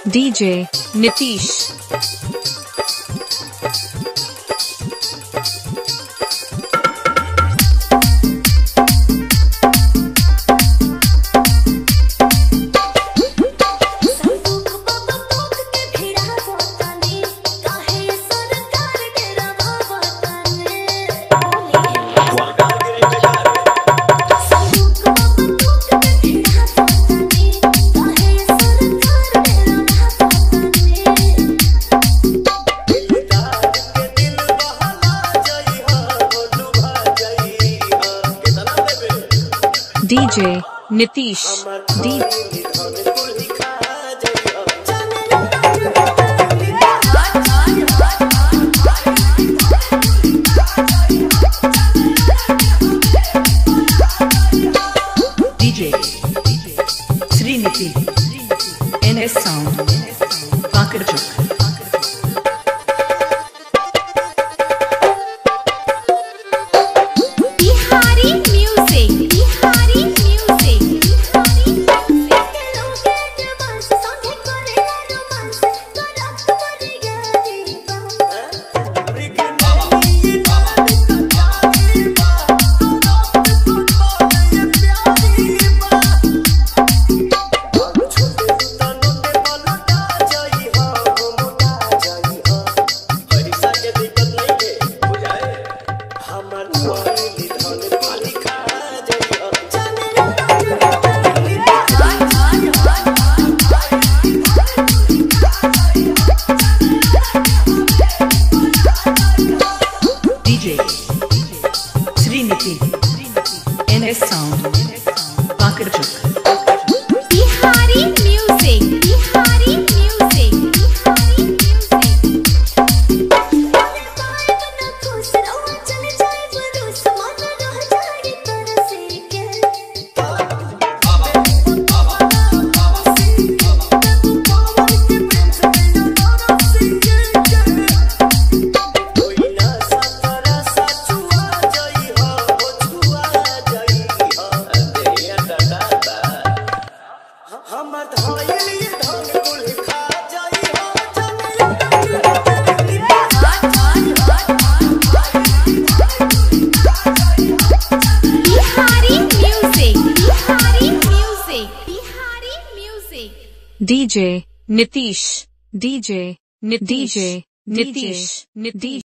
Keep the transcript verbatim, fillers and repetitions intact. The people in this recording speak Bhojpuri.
DJ Nitish. DJ Nitish. DJ Shri Nitin N S sound Kakad Chowk. Shri Nitin N S sound Kakad Chowk. Bihari music, Bihari music, Bihari DJ Nitish. DJ Nitish. DJ Nitish.